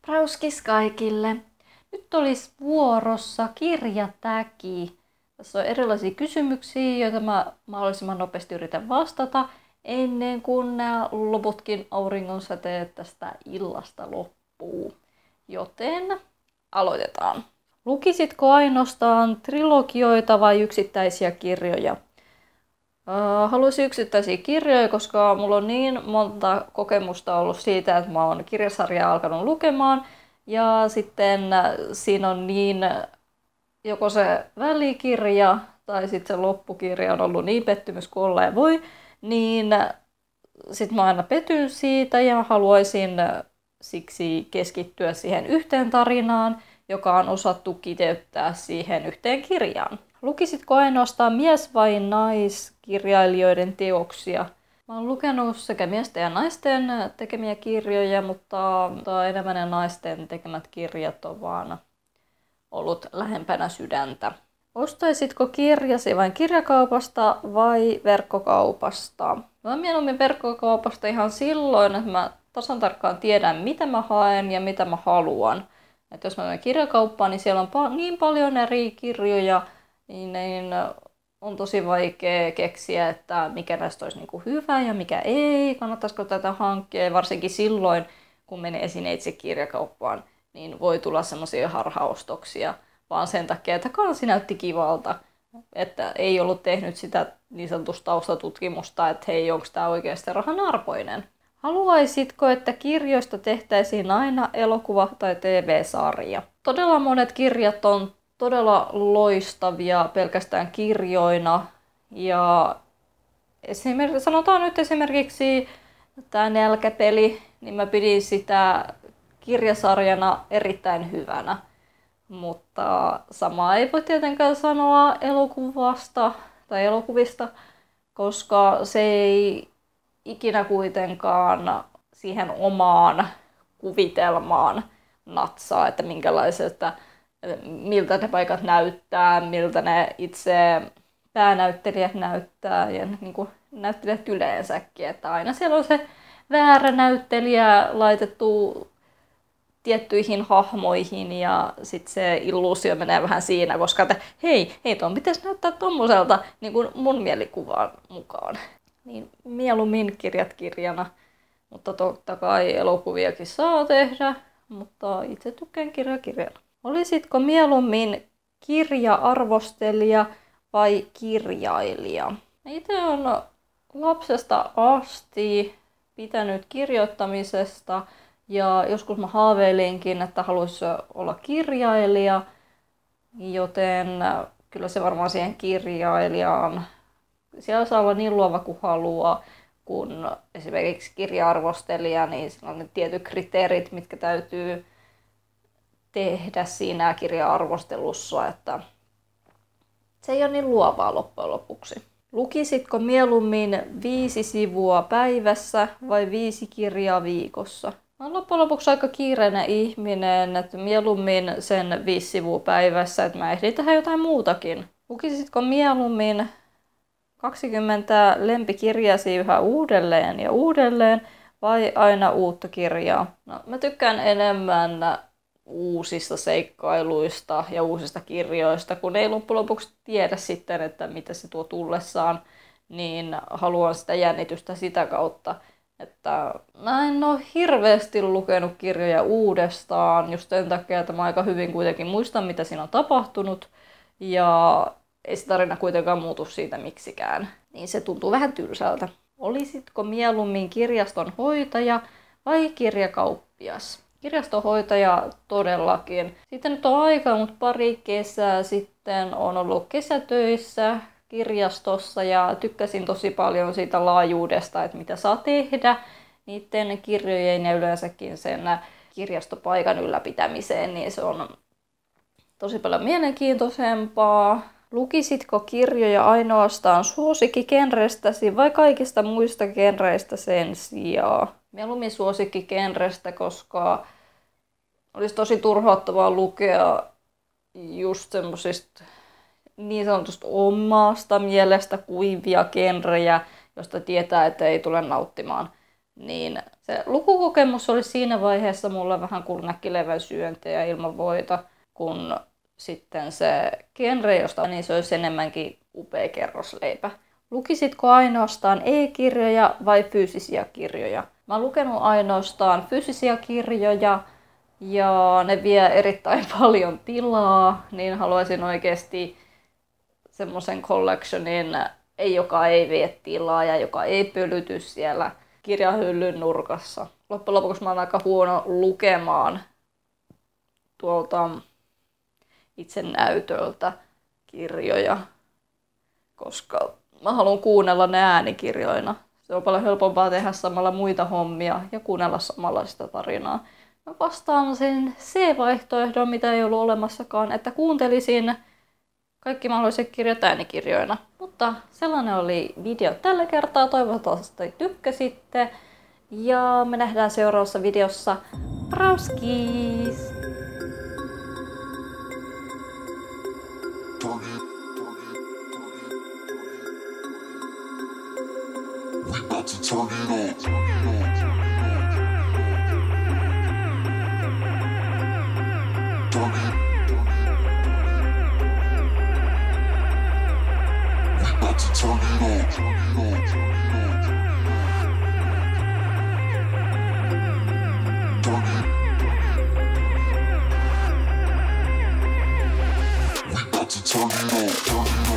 Rauskis kaikille! Nyt olisi vuorossa kirjatäki. Tässä on erilaisia kysymyksiä, joita mä mahdollisimman nopeasti yritän vastata ennen kuin nämä loputkin auringonsäteet tästä illasta loppuu. Joten aloitetaan. Lukisitko ainoastaan trilogioita vai yksittäisiä kirjoja? Haluaisin yksittäisiä kirjoja, koska mulla on niin monta kokemusta ollut siitä, että mä oon kirjasarjaa alkanut lukemaan. Ja sitten siinä on niin joko se välikirja tai sitten se loppukirja on ollut niin pettymys kuin olleen voi, niin sitten mä aina petyn siitä ja haluaisin siksi keskittyä siihen yhteen tarinaan, joka on osattu kiteyttää siihen yhteen kirjaan. Lukisitko ainoastaan mies- vai naiskirjailijoiden teoksia? Mä oon lukenut sekä miesten ja naisten tekemiä kirjoja, mutta enemmän ne naisten tekemät kirjat on vaan ollut lähempänä sydäntä. Ostaisitko kirjasi vain kirjakaupasta vai verkkokaupasta? Mä mieluummin verkkokaupasta ihan silloin, että mä tasan tarkkaan tiedän, mitä mä haen ja mitä mä haluan. Et jos mä menen kirjakauppaan, niin siellä on niin paljon eri kirjoja, niin on tosi vaikea keksiä, että mikä näistä olisi niinku hyvä ja mikä ei. Kannattaisiko tätä hankkia, varsinkin silloin, kun menee esineitse kirjakauppaan, niin voi tulla semmoisia harhaostoksia, vaan sen takia, että kansi näytti kivalta, että ei ollut tehnyt sitä niin sanotusta taustatutkimusta, että hei, onko tämä oikeasti rahan arvoinen. Haluaisitko, että kirjoista tehtäisiin aina elokuva tai TV-sarja? Todella monet kirjat on todella loistavia pelkästään kirjoina. Ja sanotaan nyt esimerkiksi tämä Nälkäpeli, niin mä pidin sitä kirjasarjana erittäin hyvänä. Mutta samaa ei voi tietenkään sanoa elokuvasta tai elokuvista, koska se ei ikinä kuitenkaan siihen omaan kuvitelmaan natsaa, että miltä ne paikat näyttää, miltä ne itse päänäyttelijät näyttää ja niin kuin näyttelijät yleensäkin. Että aina siellä on se väärä näyttelijä laitettu tiettyihin hahmoihin ja sitten se illuusio menee vähän siinä, koska että hei, tuon pitäisi näyttää tommoselta niin kuin mun mielikuvan mukaan. Niin mieluummin kirjat kirjana, mutta totta kai elokuviakin saa tehdä, mutta itse tykkään kirjana. Olisitko mieluummin kirja-arvostelija vai kirjailija? Itse olen lapsesta asti pitänyt kirjoittamisesta ja joskus mä haaveilinkin, että haluaisi olla kirjailija, joten kyllä se varmaan siihen kirjailijaan. Siellä saa olla niin luova kuin haluaa, kun esimerkiksi kirja-arvostelija, niin sillä on ne tietyt kriteerit, mitkä täytyy tehdä siinä kirja-arvostelussa, että se ei ole niin luovaa loppujen lopuksi. Lukisitko mieluummin 5 sivua päivässä vai 5 kirjaa viikossa? Mä oon loppujen lopuksi aika kiireinen ihminen, että mieluummin sen 5 sivua päivässä, että mä ehdin tehdä jotain muutakin. Lukisitko mieluummin 20 lempikirjasi yhä uudelleen ja uudelleen vai aina uutta kirjaa? No, mä tykkään enemmän uusista seikkailuista ja uusista kirjoista, kun ei loppujen lopuksi tiedä sitten, että mitä se tuo tullessaan, niin haluan sitä jännitystä sitä kautta. Että mä en ole hirveästi lukenut kirjoja uudestaan, just sen takia, että mä aika hyvin kuitenkin muistan, mitä siinä on tapahtunut, ja ei se tarina kuitenkaan muutu siitä miksikään. Niin se tuntuu vähän tylsältä. Olisitko mieluummin kirjaston hoitaja vai kirjakauppias? Kirjastonhoitaja todellakin. Sitten nyt on aikaa, mutta pari kesää sitten on ollut kesätöissä kirjastossa ja tykkäsin tosi paljon siitä laajuudesta, että mitä saa tehdä niiden kirjojen ja yleensäkin sen kirjastopaikan ylläpitämiseen, niin se on tosi paljon mielenkiintoisempaa. Lukisitko kirjoja ainoastaan suosikkigenrestäsi vai kaikista muista genreistä sen sijaan? Mieluummin suosikkigenrestä, koska olisi tosi turhauttavaa lukea just semmosista niin sanotusta omasta mielestä kuivia genrejä, josta tietää, että ei tule nauttimaan. Niin Se lukukokemus oli siinä vaiheessa mulla vähän kuin näkkilevän syöntiä ilman voita, kun sitten se genre, josta niin se olisi enemmänkin upea kerrosleipä. Lukisitko ainoastaan e-kirjoja vai fyysisiä kirjoja? Mä oon lukenut ainoastaan fyysisiä kirjoja ja ne vie erittäin paljon tilaa, niin haluaisin oikeasti semmoisen collectionin, joka ei vie tilaa ja joka ei pölyty siellä kirjahyllyn nurkassa. Loppujen lopuksi mä oon aika huono lukemaan tuolta itse näytöltä kirjoja, koska mä haluan kuunnella ne äänikirjoina. Se on paljon helpompaa tehdä samalla muita hommia ja kuunnella samalla sitä tarinaa. Mä vastaan sen C-vaihtoehdon, mitä ei ollut olemassakaan, että kuuntelisin kaikki mahdolliset kirjat äänikirjoina. Mutta sellainen oli video tällä kertaa. Toivottavasti tykkäsitte. Ja me nähdään seuraavassa videossa. Brauskis! Turn it on.